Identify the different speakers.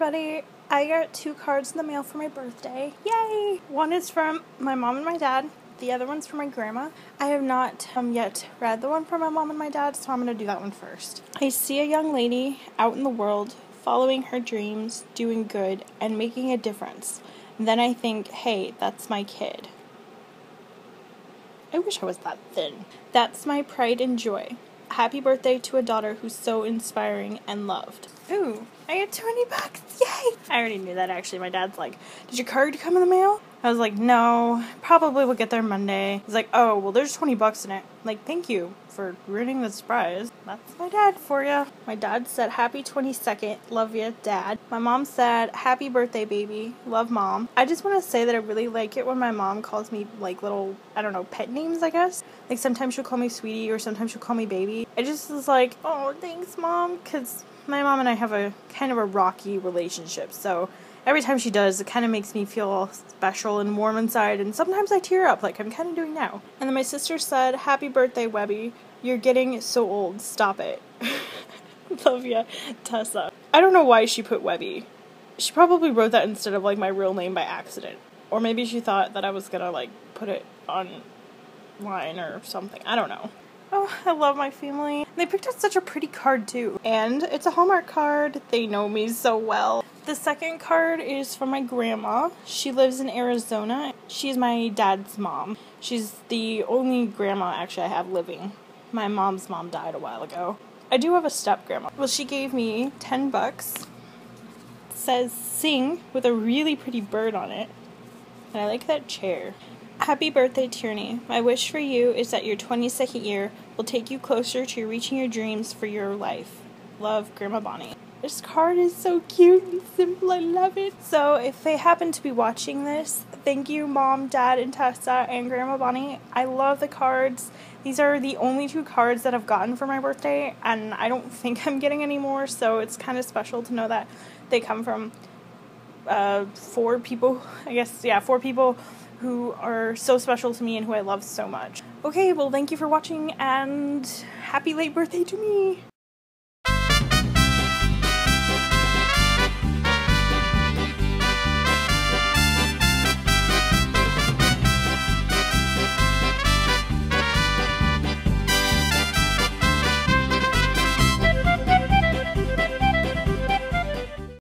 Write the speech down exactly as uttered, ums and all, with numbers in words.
Speaker 1: everybody. I got two cards in the mail for my birthday. Yay! One is from my mom and my dad. The other one's from my grandma. I have not um, yet read the one from my mom and my dad, so I'm going to do that one first. I see a young lady out in the world, following her dreams, doing good, and making a difference. And then I think, hey, that's my kid. I wish I was that thin. That's my pride and joy. Happy birthday to a daughter who's so inspiring and loved. Ooh, I got twenty bucks. Yay! I already knew that actually. My dad's like, did your card come in the mail? I was like, no, probably will get there Monday. He's like, oh, well, there's twenty bucks in it. I'm like, thank you for ruining the surprise. That's my dad for ya. My dad said, happy twenty-second. Love ya, Dad. My mom said, happy birthday, baby. Love, Mom. I just want to say that I really like it when my mom calls me, like, little, I don't know, pet names, I guess. Like, sometimes she'll call me sweetie or sometimes she'll call me baby. It just is like, oh, thanks, Mom, because my mom and I have a kind of a rocky relationship, so every time she does, it kind of makes me feel special and warm inside, and sometimes I tear up like I'm kind of doing now. And then my sister said, happy birthday, Webby. You're getting so old. Stop it. Love ya, Tessa. I don't know why she put Webby. She probably wrote that instead of, like, my real name by accident. Or maybe she thought that I was gonna, like, put it online or something. I don't know. Oh, I love my family. They picked out such a pretty card, too. And it's a Hallmark card. They know me so well. The second card is from my grandma. She lives in Arizona. She's my dad's mom. She's the only grandma, actually, I have living. My mom's mom died a while ago. I do have a step-grandma. Well, she gave me ten bucks. It says, sing, with a really pretty bird on it. And I like that chair. Happy birthday, Tierney. My wish for you is that your twenty-second year will take you closer to reaching your dreams for your life. Love, Grandma Bonnie. This card is so cute and simple. I love it. So if they happen to be watching this, thank you, Mom, Dad, and Tessa, and Grandma Bonnie. I love the cards. These are the only two cards that I've gotten for my birthday, and I don't think I'm getting any more, so it's kind of special to know that they come from uh, four people, I guess, yeah, four people who are so special to me and who I love so much. Okay, well, thank you for watching, and happy late birthday to me!